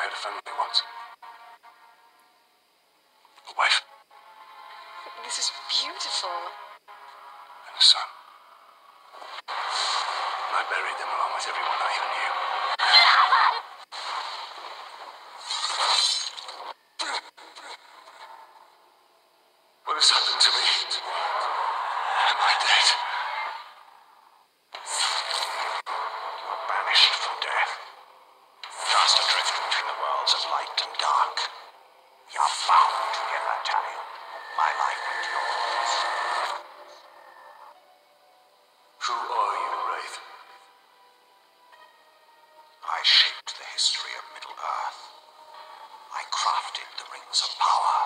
had a family once. A wife. This is beautiful. And a son. And I buried them along with everyone I ever knew. What has happened to me? Am I dead? You are banished from death. Cast adrift between the worlds of light and dark. You are bound together, Talion. My life and yours. Who are you, Wraith? I shaped the history of Middle-earth. I crafted the Rings of Power.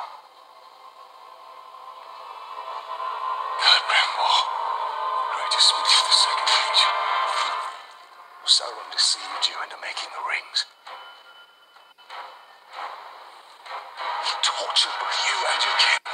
Celebrimbor, greatest smith of the Second Age. Sauron deceived you into making the rings. He tortured both you and your kin.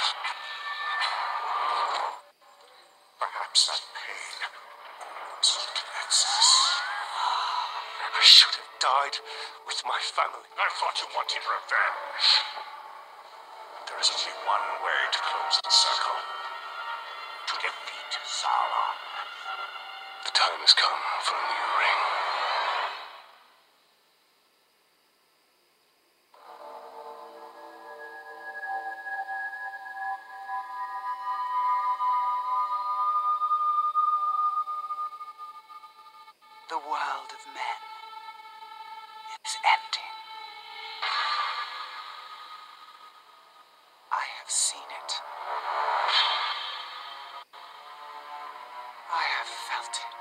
Perhaps that pain was not excess. I should have died with my family. I thought you wanted revenge. There is only one way to close the circle. To defeat Sauron. The time has come for a new ring. The world of men is ending. I have seen it. I have felt it.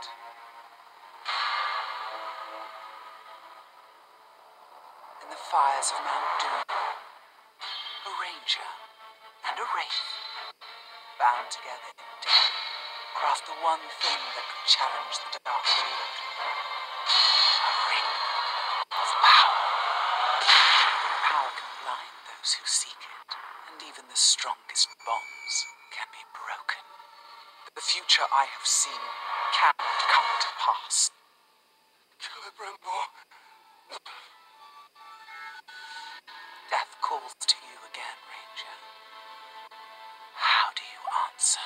In the fires of Mount Doom, a ranger and a wraith, bound together in death, craft the one thing that could challenge the Dark Lord. A ring of power. Power can blind those who seek it, and even the strongest bonds can be broken. The future I have seen cannot come to pass. Celebrimbor. Death calls to you again, Ranger. How do you answer?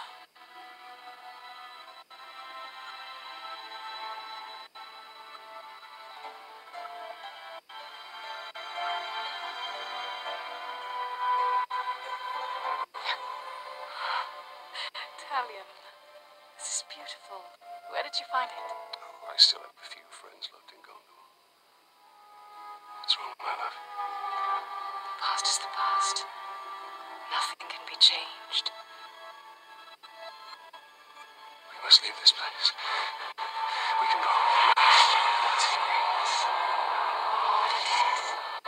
Talion, this is beautiful. Where did you find it? Oh, I still have a few friends left in Gondor. What's wrong, my love? The past is the past. Nothing can be changed. We must leave this place. We can go. What's his name? Lord Death.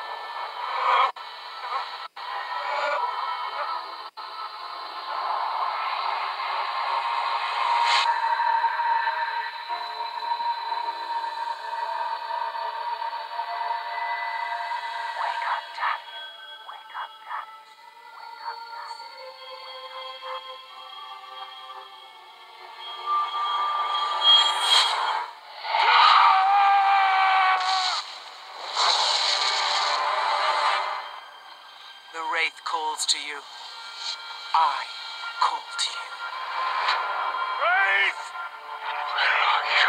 Wake up, Talion. Wake up, Talion. Wake up, Talion. Wake up, Talion. The Wraith calls to you. I call to you. Wraith! Where are you?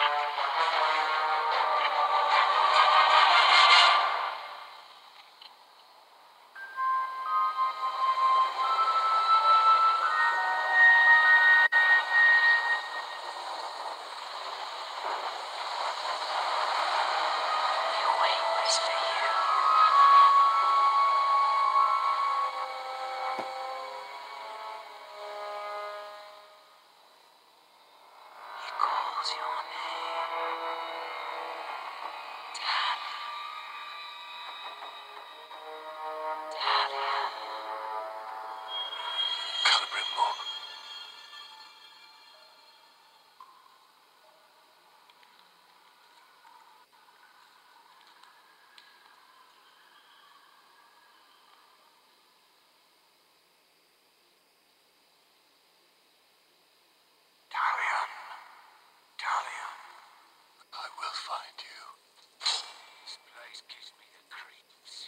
He waits for you. He calls your name. Talion. Talion. Celebrimbor. Talion. Talion. I will find you. This place gives me the creeps.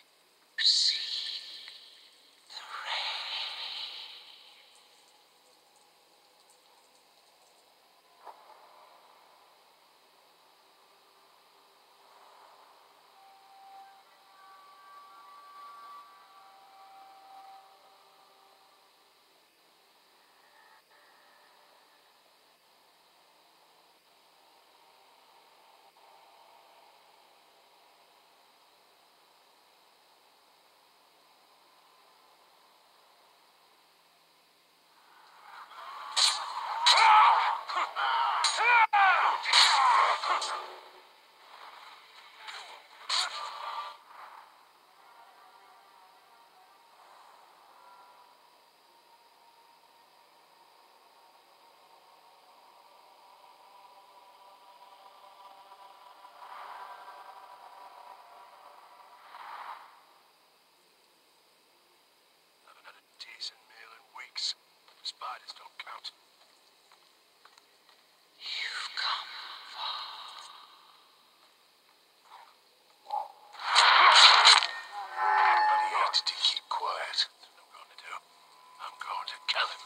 Spiders don't count. You've come far. But he hated to keep quiet. That's what I'm going to do. I'm going to kill him.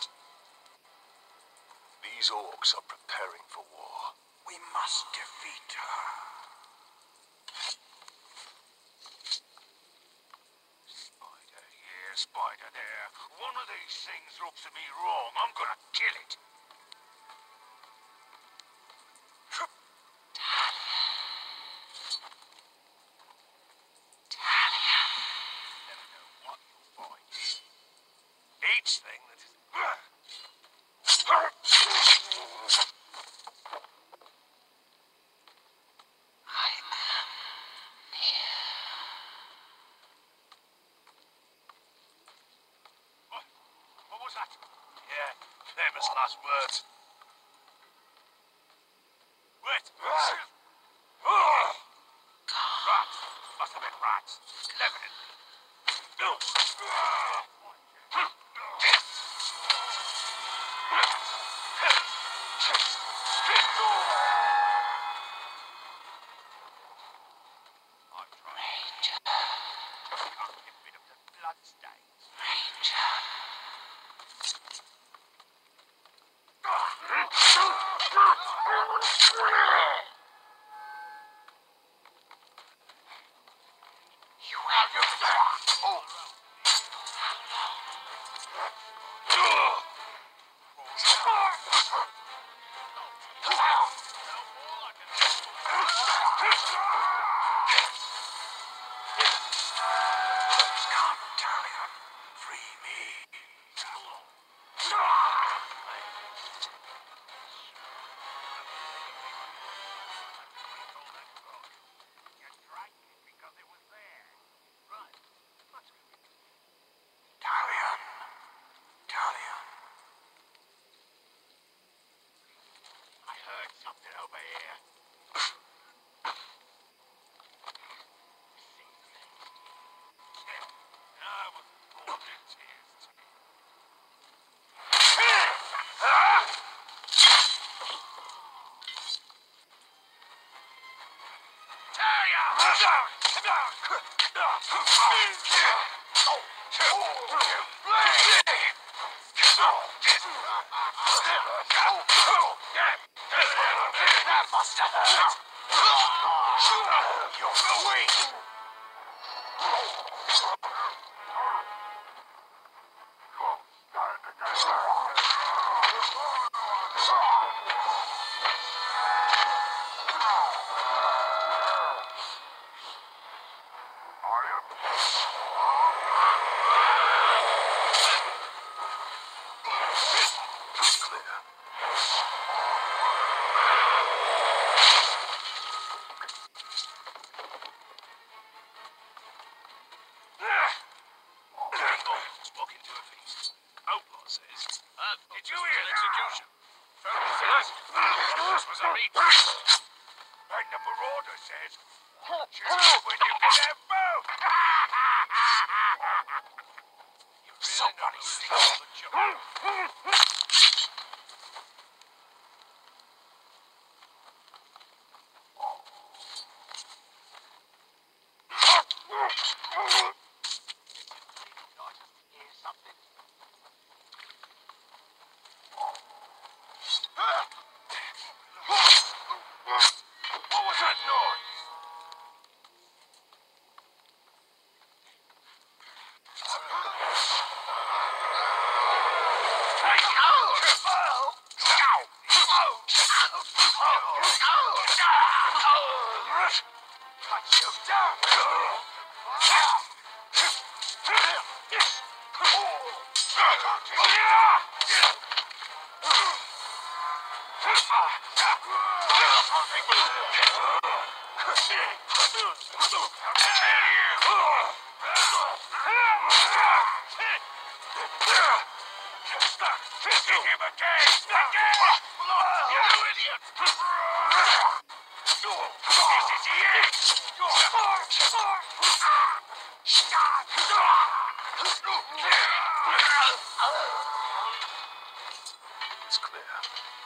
These orcs are preparing for war. We must defeat her. Spider here, spider there. One of these things looks at me wrong. I'm gonna kill it. Never know what you'll find. Each thing that is... I am near. What was that? Yeah, famous last words. Wait. Rats. Must have been rats. Definitely. I'm trying. Ranger. Can't get rid of the blood stains. Ranger. You have your Come, Talion. Free me. Talion. Talion. I heard something over here. I was born in tears. That must have hurt. You're weak. Spoken to a feast. Outlaw says, did you hear that? Execution. Fellow says, this was a meat. And the marauder says, choose when you can have both. You really Somebody steal the joke. Here's something. What was that noise? Cut you down. there.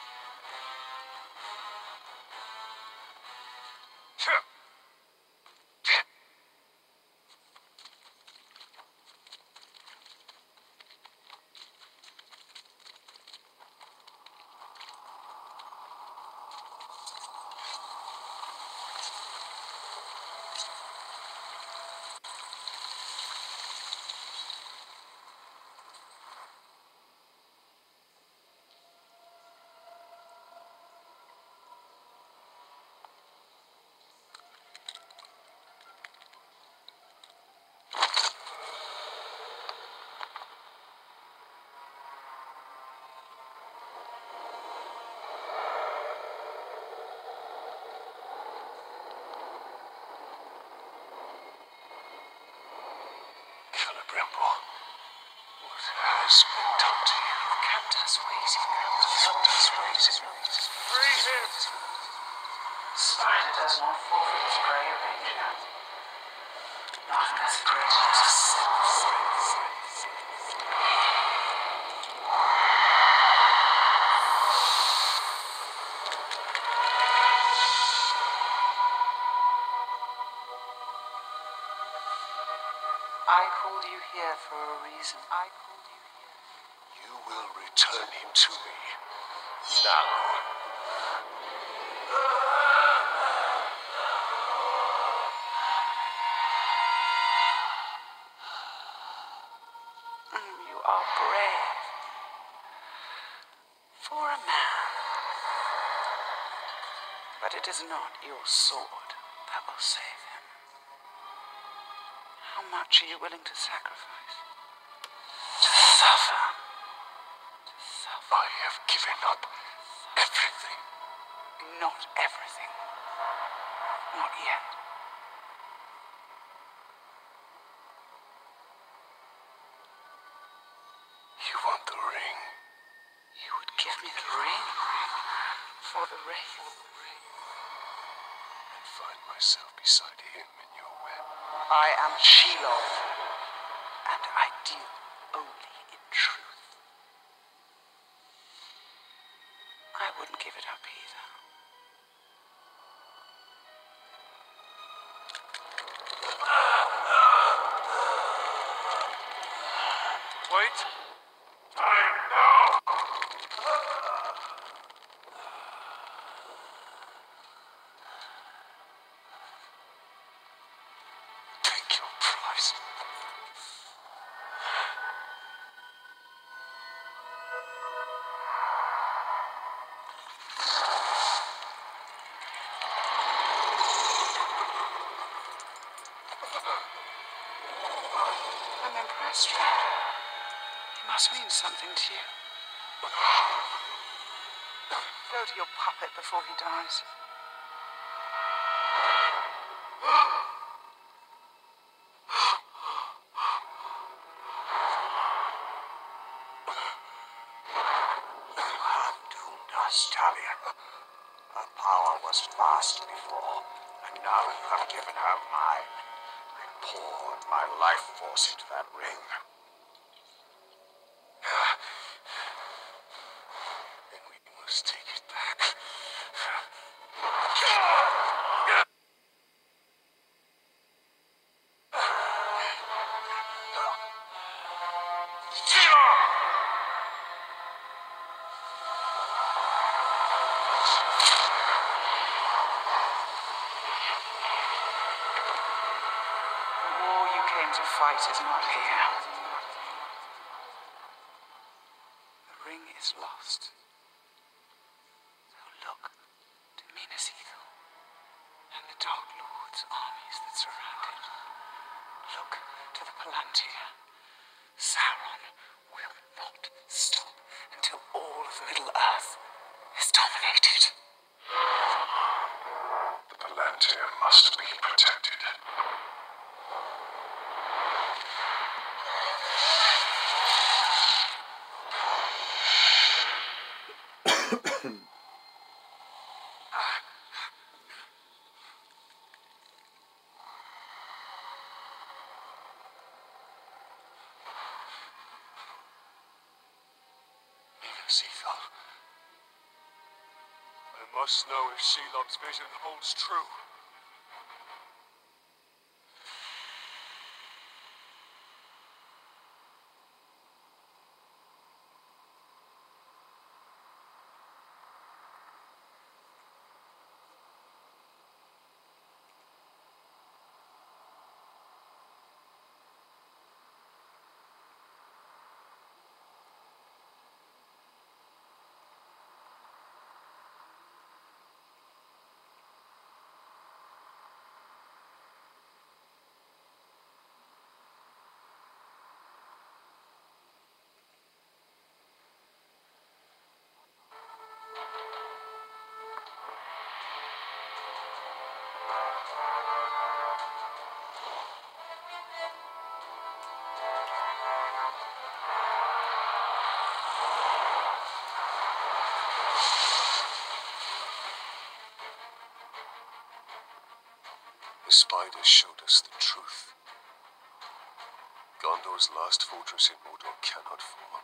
Celebrimbor, what has been done to you? Kept us waiting. Kept us waiting. Free him! Spider does not forfeit its prey, Ranger. Not unless it reaches I called you here for a reason. I called you here. You will return him to me. Now. You are brave. For a man. But it is not your sword that will save him. How much are you willing to sacrifice? To suffer. To suffer. I have given up everything. Not everything. Not yet. You want the ring? You would give me the ring for the ring. And find myself beside him in your web. I am Shelob, and I deal only in truth. I wouldn't give it up either. Wait. Time now. Take your price. I'm impressed, Ranger. He must mean something to you. Go to your puppet before he dies. Doomed us, Talia. Her power was vast before, and now you have given her mine. I poured my life force into that ring. Then we must take it back. The war you came to fight is not here. The ring is lost. So look to Minas Ithil and the Dark Lord's armies that surround it. Look to the Palantir. Sauron will not stop until all of Middle-earth is dominated. The Palantir must be protected. Minas Ithil, I must know if Shelob's vision holds true. The spiders showed us the truth. Gondor's last fortress in Mordor cannot fall.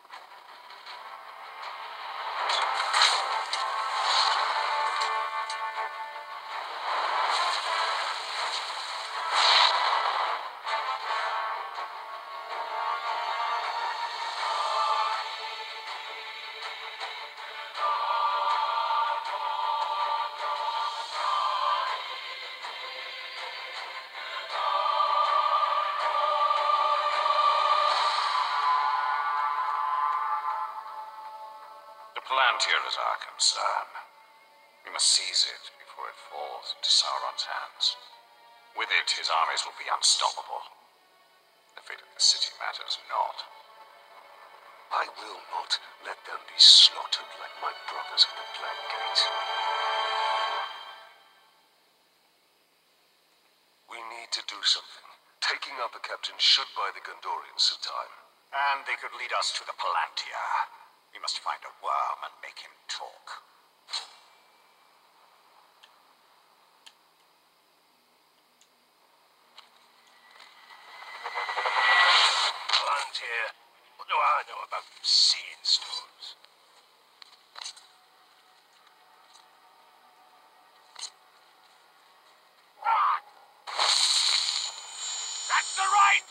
Palantir is our concern. We must seize it before it falls into Sauron's hands. With it, his armies will be unstoppable. The fate of the city matters not. I will not let them be slaughtered like my brothers of the Black Gate. We need to do something. Taking out the captain should buy the Gondorians some time. And they could lead us to the Palantir. We must find a worm and make him talk. Palantir? What do I know about seeing stones? That's the right!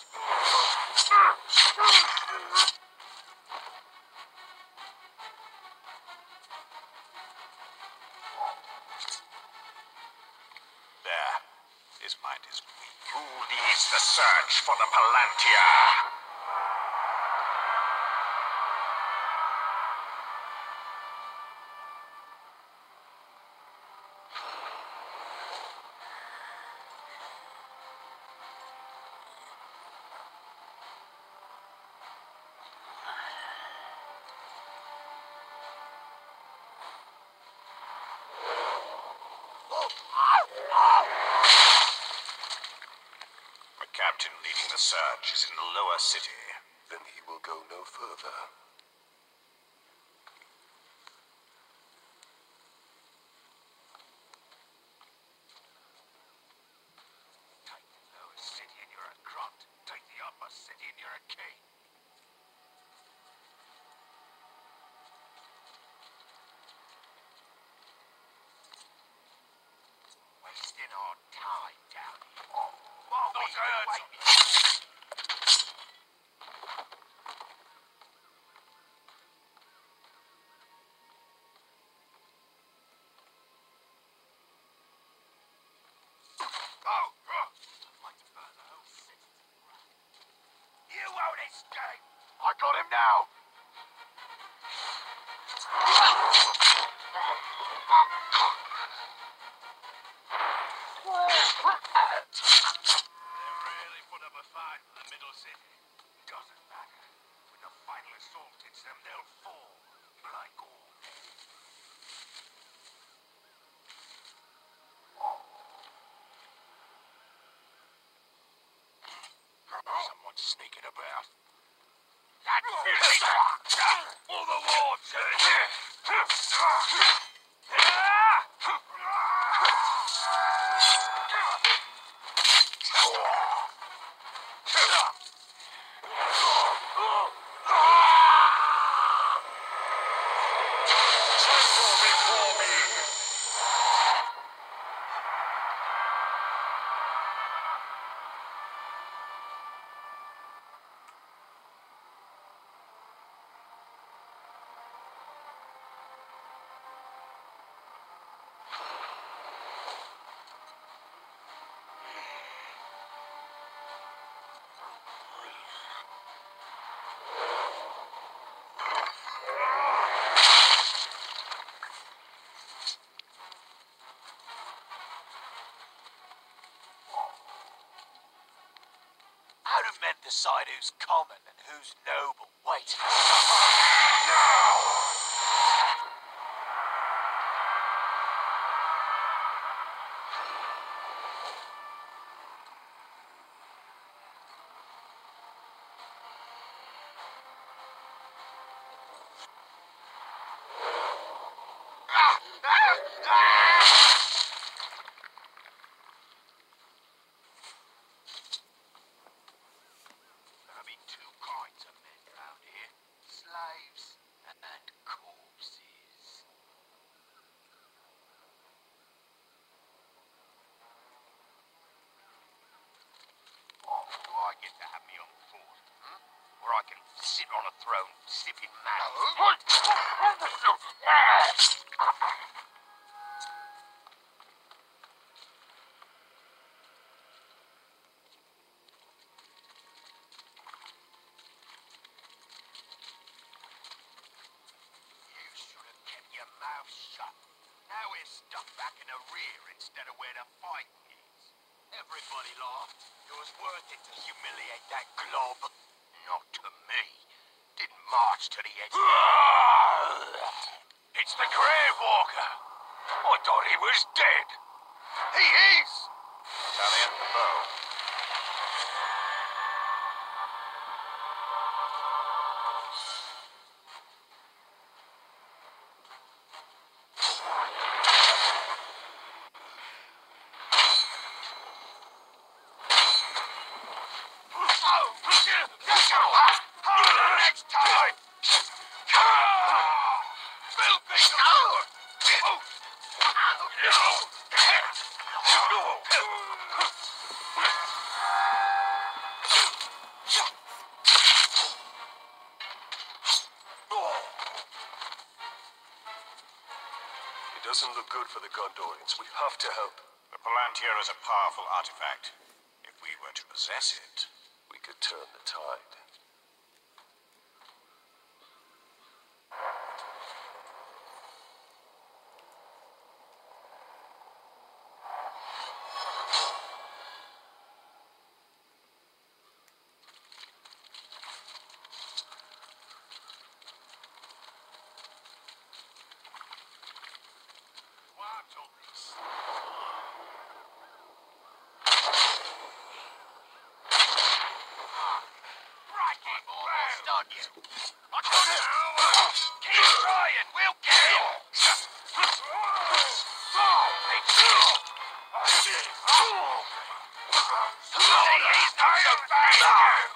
There. His mind is weak. Who leads the search for the Palantir? The captain leading the search is in the lower city. Then he will go no further. Take the lower city and you're a grunt. Take the upper city and you're a king. Wasting our time down here. While we wait. You won't escape! I got him now! They really put up a fight in the middle city. Doesn't matter. When the final assault hits them, they'll fall. Like all. Someone's sneaking about. That's it! For the Lord's sake! decide who's common and who's noble. Wait. There'll be two kinds of men round here. Slaves and corpses. Do I get to have me on foot? Or I can sit on a throne sipping madness? You should have kept your mouth shut. Now we're stuck back in the rear instead of where the fight is. Everybody laughed. It was worth it to humiliate that glob. Not to me. Didn't march to the edge. It's the Grey Walker. I thought he was dead. He is. Talion, bow. Next time! It doesn't look good for the Gondorians. We have to help. The Palantir is a powerful artifact. If we were to possess it, We could turn the tide. what all this? Right, almost on you. I got it. Keep trying. We'll get him. He's not so bad.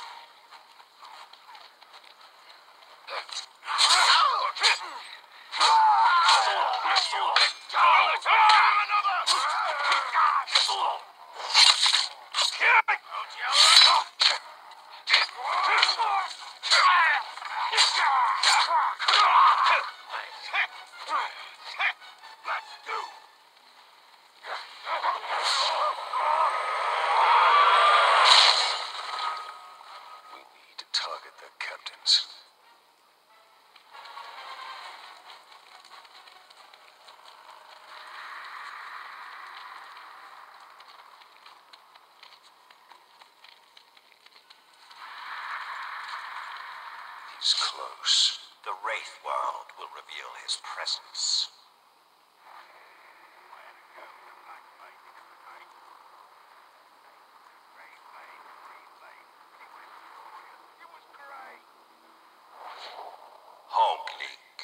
Let's do. We need to target their captains. He's close. The Wraith world will reveal his presence. Hog Link.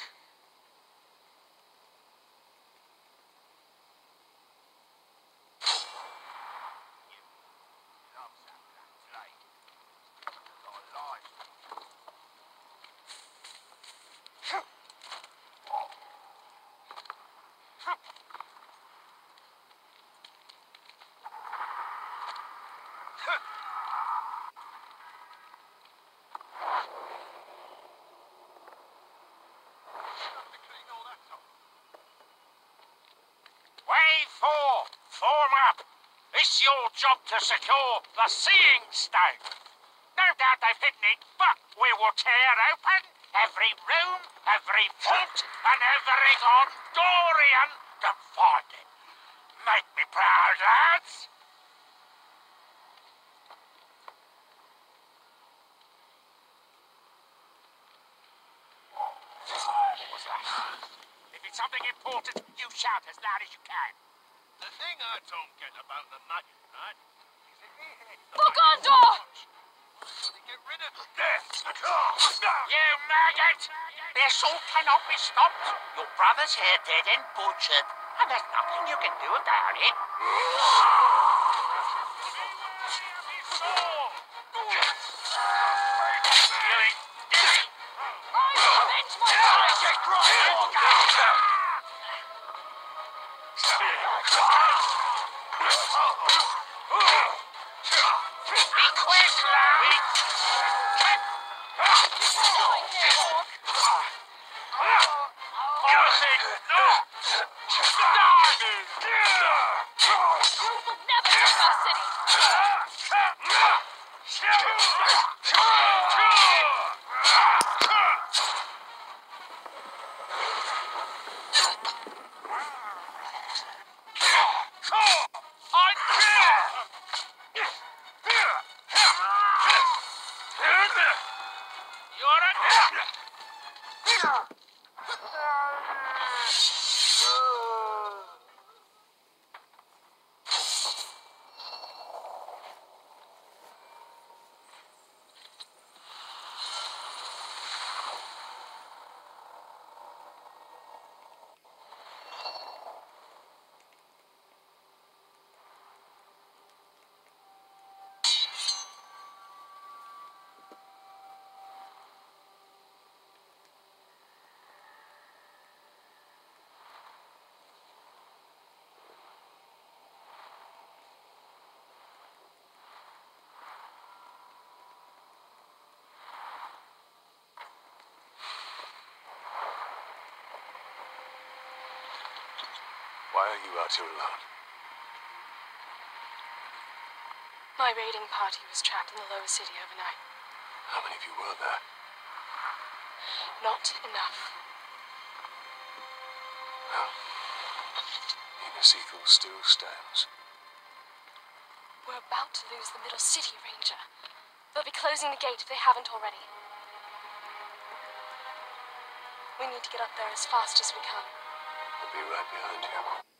Wave 4, form up. It's your job to secure the Seeing Stone. No doubt they've hidden it, but we will tear open every room, every vault, and every Gondorian to find it. Make me proud, lads. If it's something important, you shout as loud as you can. The thing I don't get about the magic, right, is if he hits the Bogandor! they get rid of death. You maggot! This all cannot be stopped. Your brother's here dead and butchered, and there's nothing you can do about it. Be quick, lad! You will never take our city! Why are you out here alone? My raiding party was trapped in the lower city overnight. How many of you were there? Not enough. Well, Minas Ethel still stands. We're about to lose the middle city, Ranger. They'll be closing the gate if they haven't already. We need to get up there as fast as we can. I'll be right behind you.